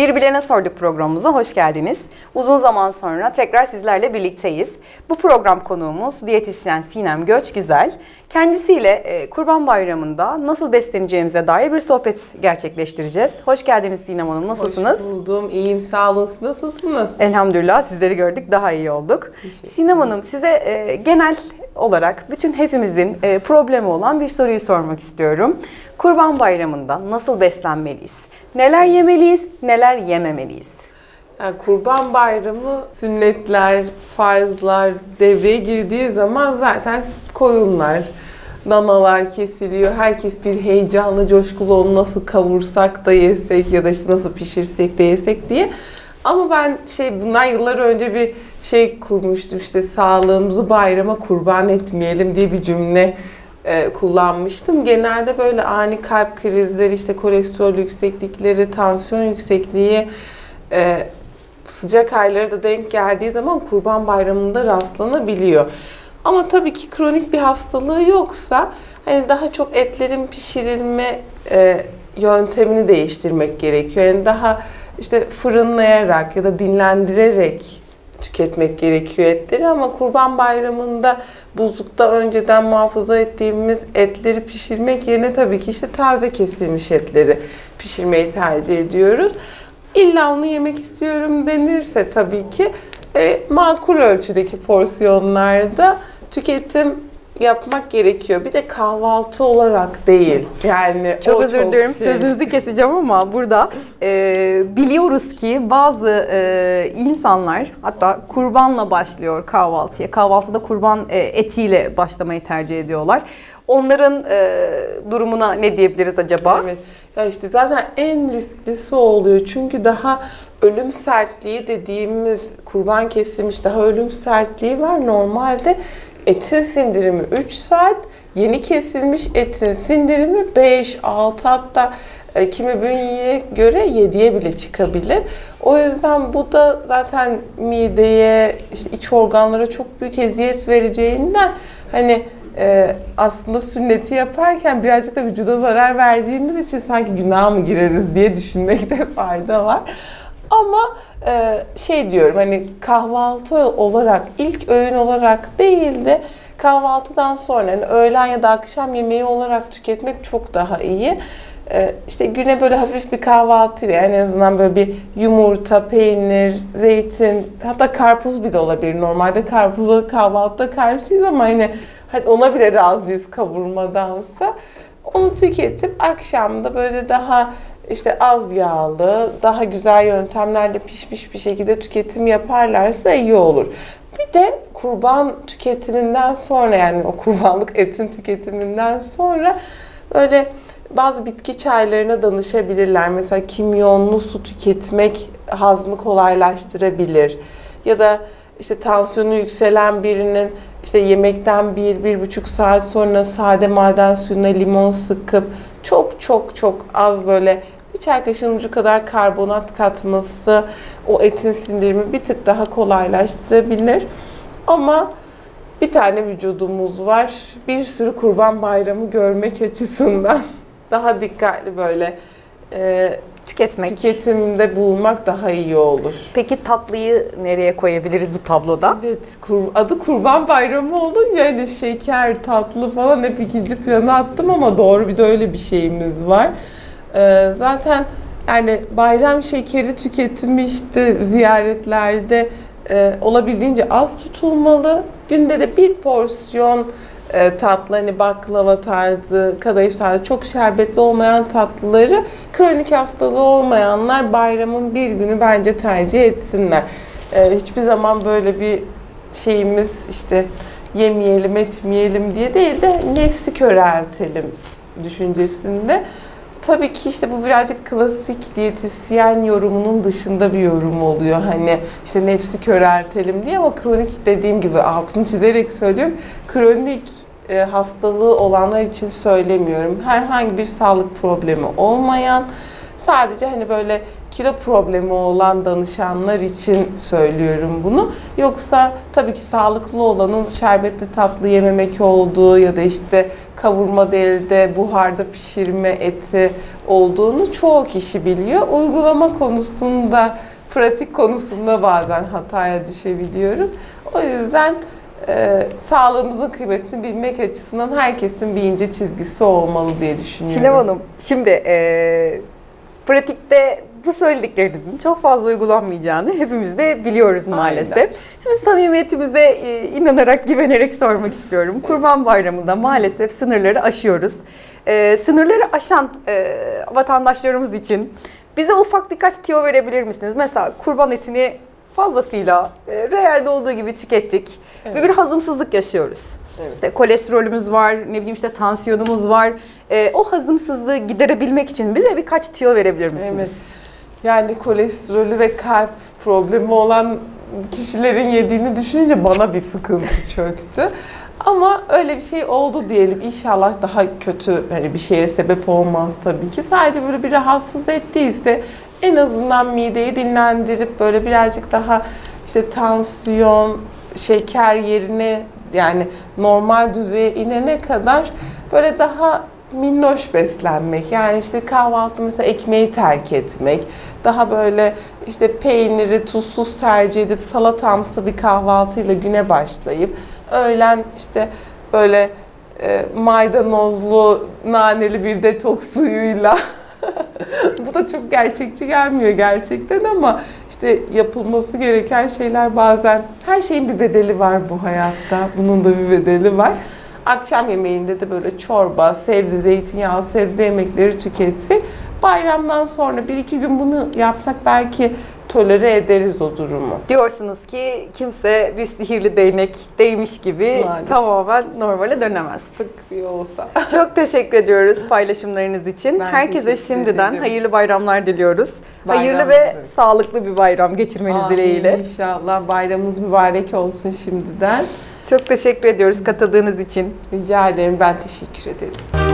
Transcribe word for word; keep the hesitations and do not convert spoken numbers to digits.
Bir Bilene Sorduk programımıza hoş geldiniz. Uzun zaman sonra tekrar sizlerle birlikteyiz. Bu program konuğumuz diyetisyen Sinem Göçgüzel. Kendisiyle e, Kurban Bayramı'nda nasıl besleneceğimize dair bir sohbet gerçekleştireceğiz. Hoş geldiniz Sinem Hanım, nasılsınız? Hoş buldum, iyiyim, sağ olun. Nasılsınız? Elhamdülillah, sizleri gördük, daha iyi olduk. Sinem Hanım, size e, genel olarak bütün hepimizin e, problemi olan bir soruyu sormak istiyorum. Kurban Bayramı'nda nasıl beslenmeliyiz? Neler yemeliyiz, neler yememeliyiz? Yani Kurban Bayramı sünnetler, farzlar devreye girdiği zaman zaten koyunlar, danalar kesiliyor. Herkes bir heyecanlı, coşkulu onu nasıl kavursak da yesek ya da işte nasıl pişirsek de yesek diye. Ama ben şey bundan yıllar önce bir şey kurmuştum, işte sağlığımızı bayrama kurban etmeyelim diye bir cümle e, kullanmıştım. Genelde böyle ani kalp krizleri, işte kolesterol yükseklikleri, tansiyon yüksekliği e, sıcak aylara da denk geldiği zaman Kurban Bayramı'nda rastlanabiliyor. Ama tabii ki kronik bir hastalığı yoksa hani daha çok etlerin pişirilme e, yöntemini değiştirmek gerekiyor. Yani daha işte fırınlayarak ya da dinlendirerek tüketmek gerekiyor etleri, ama Kurban Bayramı'nda buzlukta önceden muhafaza ettiğimiz etleri pişirmek yerine tabii ki işte taze kesilmiş etleri pişirmeyi tercih ediyoruz. İlla onu yemek istiyorum denirse tabii ki e, makul ölçüdeki porsiyonlarda tüketim yapmak gerekiyor. Bir de kahvaltı olarak değil. Yani çok özür dilerim, şey. sözünüzü keseceğim ama burada e, biliyoruz ki bazı e, insanlar hatta kurbanla başlıyor kahvaltıya. Kahvaltıda kurban e, etiyle başlamayı tercih ediyorlar. Onların e, durumuna ne diyebiliriz acaba? Evet. Ya işte zaten en risklisi o oluyor. Çünkü daha ölüm sertliği dediğimiz kurban kesilmiş daha ölüm sertliği var. Normalde etin sindirimi üç saat, yeni kesilmiş etin sindirimi beş altı, hatta e, kimi bünyeye göre yediye bile çıkabilir. O yüzden bu da zaten mideye, işte iç organlara çok büyük eziyet vereceğinden hani e, aslında sünneti yaparken birazcık da vücuda zarar verdiğimiz için sanki günaha mı gireriz diye düşünmekte fayda var. Ama e, şey diyorum, hani kahvaltı olarak, ilk öğün olarak değil de kahvaltıdan sonra yani öğlen ya da akşam yemeği olarak tüketmek çok daha iyi. E, işte güne böyle hafif bir kahvaltıyla, yani en azından böyle bir yumurta, peynir, zeytin, hatta karpuz bile olabilir. Normalde karpuza kahvaltıda karşıyız ama hani hadi ona bile razıyız kavurmadansa. Onu tüketip akşamda böyle daha İşte az yağlı, daha güzel yöntemlerle pişmiş bir şekilde tüketim yaparlarsa iyi olur. Bir de kurban tüketiminden sonra, yani o kurbanlık etin tüketiminden sonra böyle bazı bitki çaylarına danışabilirler. Mesela kimyonlu su tüketmek hazmı kolaylaştırabilir. Ya da işte tansiyonu yükselen birinin işte yemekten bir, bir buçuk saat sonra sade maden suyuna limon sıkıp çok çok çok az böyle bir çay kaşığının ucu kadar karbonat katması o etin sindirimi bir tık daha kolaylaştırabilir. Ama bir tane vücudumuz var. Bir sürü Kurban Bayramı görmek açısından daha dikkatli böyle e, Tüketmek. tüketimde bulunmak daha iyi olur. Peki tatlıyı nereye koyabiliriz bu tabloda? Evet, kur, adı Kurban Bayramı olunca hani şeker, tatlı falan hep ikinci plana attım ama doğru, bir de öyle bir şeyimiz var. Ee, zaten yani bayram şekeri tüketimi işte ziyaretlerde e, olabildiğince az tutulmalı. Günde de bir porsiyon e, tatlı, hani baklava tarzı, kadayıf tarzı çok şerbetli olmayan tatlıları kronik hastalığı olmayanlar bayramın bir günü bence tercih etsinler. E, hiçbir zaman böyle bir şeyimiz işte yemeyelim etmeyelim diye değil de nefsi köreltelim düşüncesinde. Tabii ki işte bu birazcık klasik diyetisyen yorumunun dışında bir yorum oluyor. Hani işte nefsi köreltelim diye, ama kronik, dediğim gibi altını çizerek söylüyorum. Kronik e, hastalığı olanlar için söylemiyorum. Herhangi bir sağlık problemi olmayan, sadece hani böyle kilo problemi olan danışanlar için söylüyorum bunu. Yoksa tabii ki sağlıklı olanın şerbetli tatlı yememek olduğu ya da işte kavurma değil de buharda pişirme eti olduğunu çoğu kişi biliyor. Uygulama konusunda, pratik konusunda bazen hataya düşebiliyoruz. O yüzden e, sağlığımızın kıymetini bilmek açısından herkesin bir ince çizgisi olmalı diye düşünüyorum. Sinem Hanım, şimdi e, pratikte bu söylediklerinizin çok fazla uygulanmayacağını hepimiz de biliyoruz maalesef. Aynen. Şimdi samimiyetimize e, inanarak, güvenerek sormak istiyorum. Evet. Kurban Bayramı'nda maalesef sınırları aşıyoruz. E, sınırları aşan e, vatandaşlarımız için bize ufak birkaç tüyo verebilir misiniz? Mesela kurban etini fazlasıyla e, reelde olduğu gibi tükettik, evet, ve bir hazımsızlık yaşıyoruz. Evet. İşte kolesterolümüz var, ne bileyim işte tansiyonumuz var. E, o hazımsızlığı giderebilmek için bize birkaç tüyo verebilir misiniz? Evet. Yani kolesterolü ve kalp problemi olan kişilerin yediğini düşününce bana bir sıkıntı çöktü. Ama öyle bir şey oldu diyelim. İnşallah daha kötü hani bir şeye sebep olmaz tabii ki. Sadece böyle bir rahatsız ettiyse en azından mideyi dinlendirip böyle birazcık daha işte tansiyon, şeker yerine yani normal düzeye inene kadar böyle daha minnoş beslenmek. Yani işte kahvaltı mesela ekmeği terk etmek. Daha böyle işte peyniri tuzsuz tercih edip salatamsı bir kahvaltıyla güne başlayıp öğlen işte böyle e, maydanozlu, naneli bir detoks suyuyla bu da çok gerçekçi gelmiyor gerçekten ama işte yapılması gereken şeyler bazen her şeyin bir bedeli var bu hayatta. Bunun da bir bedeli var. Akşam yemeğinde de böyle çorba, sebze, zeytinyağı, sebze yemekleri tüketsek bayramdan sonra bir iki gün bunu yapsak belki tolere ederiz o durumu. Diyorsunuz ki kimse bir sihirli değnek değmiş gibi Maalesef. tamamen normale dönemez. Tıkıyor olsa. Çok teşekkür ediyoruz paylaşımlarınız için. Ben Herkese şimdiden ederim. hayırlı bayramlar diliyoruz. Bayram hayırlı ve dilerim. sağlıklı bir bayram geçirmeniz Amin, dileğiyle. İnşallah bayramımız mübarek olsun şimdiden. Çok teşekkür ediyoruz katıldığınız için. Rica ederim, ben teşekkür ederim.